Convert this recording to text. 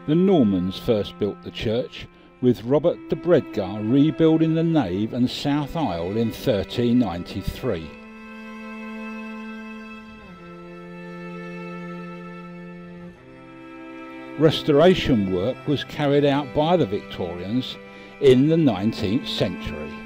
The Normans first built the church, with Robert de Bredgar rebuilding the nave and south aisle in 1393. Restoration work was carried out by the Victorians in the 19th century.